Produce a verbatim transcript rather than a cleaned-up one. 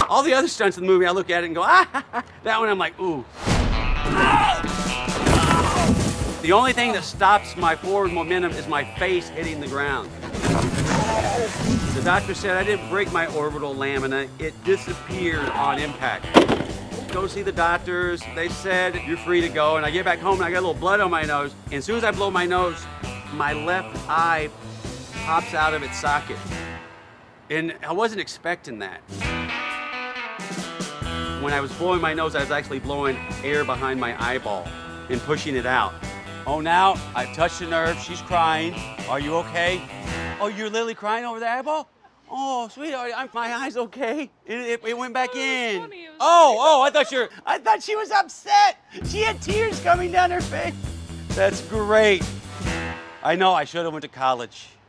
All the other stunts in the movie, I look at it and go, ah, that one I'm like, ooh. The only thing that stops my forward momentum is my face hitting the ground. The doctor said I didn't break my orbital lamina, it disappeared on impact. Go see the doctors, they said you're free to go, and I get back home and I got a little blood on my nose, and as soon as I blow my nose, my left eye pops out of its socket. And I wasn't expecting that. When I was blowing my nose, I was actually blowing air behind my eyeball and pushing it out. Oh, now I've touched the nerve, she's crying. Are you okay? Oh, you're literally crying over the eyeball? Oh, sweetheart, I'm, my eye's okay. It, it, it went back oh, in. Funny, oh, oh, I thought you were, I thought she was upset. She had tears coming down her face. That's great. I know, I should have went to college.